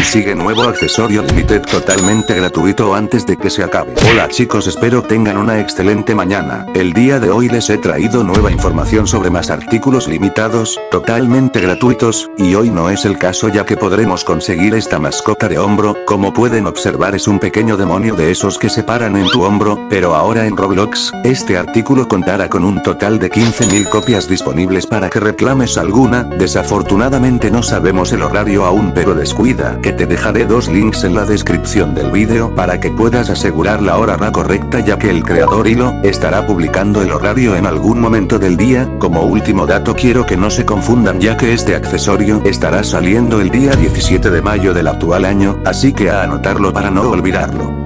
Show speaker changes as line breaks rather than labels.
consigue nuevo accesorio limited totalmente gratuito antes de que se acabe. Hola chicos, espero tengan una excelente mañana. El día de hoy les he traído nueva información sobre más artículos limitados, totalmente gratuitos, y hoy no es el caso ya que podremos conseguir esta mascota de hombro. Como pueden observar, es un pequeño demonio de esos que se paran en tu hombro, pero ahora en Roblox. Este artículo contará con un total de 15.000 copias disponibles para que reclames alguna. Desafortunadamente no sabemos el horario aún, pero descuida que te dejaré dos links en la descripción del vídeo para que puedas asegurar la hora correcta, ya que el creador Hilo estará publicando el horario en algún momento del día. Como último dato, quiero que no se confundan ya que este accesorio estará saliendo el día 17 de mayo del actual año, así que a anotarlo para no olvidarlo.